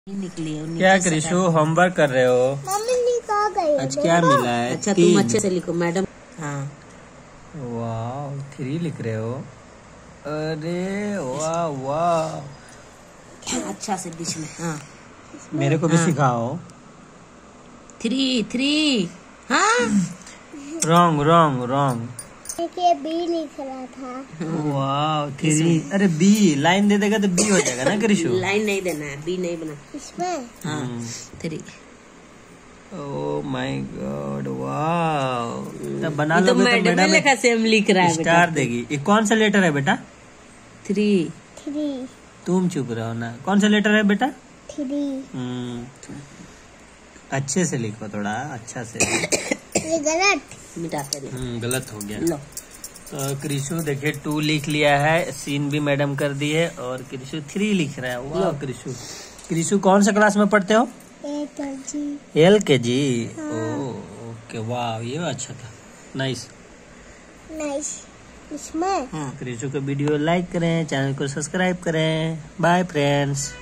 निकली है। क्या कृषु होमवर्क कर रहे हो? मम्मी निकाल गई। आज क्या मिला है? अच्छा तुम अच्छे से लिखो मैडम। हाँ वाह 3 लिख रहे हो। अरे वाह वाह, अच्छा से बीच में। हाँ मेरे को भी सिखाओ। 3 हाँ रॉन्ग रॉन्ग रॉन्ग। ये बी लिख रहा था। वाह 3। अरे बी लाइन दे देगा तो बी हो जाएगा ना कृषु? लाइन नहीं देना है, बी नहीं बना इसमें। हाँ 3। ओह माय गॉड वाह, तब बना तो लोगे तो मैडम मैडम लिखा सेम लिख रहा है बेटा। स्टार देगी। ये कौन सा लेटर है बेटा? 3 तुम चुप रहो ना। कौन सा लेटर है बेटा? 3। अच्छे से लिखो, थोड़ा अच्छा से। ये गलत मिटा कर गलत हो गया। लो तो कृषु देखिए 2 लिख लिया है, सीन भी मैडम कर दी है और कृषु 3 लिख रहा है। वाह कृषु। कृषु कौन सा क्लास में पढ़ते हो? LKG। ओके वाह, ये अच्छा था। नाइस। इसमें। कृषु का वीडियो लाइक करें, चैनल को सब्सक्राइब करें। Bye friends.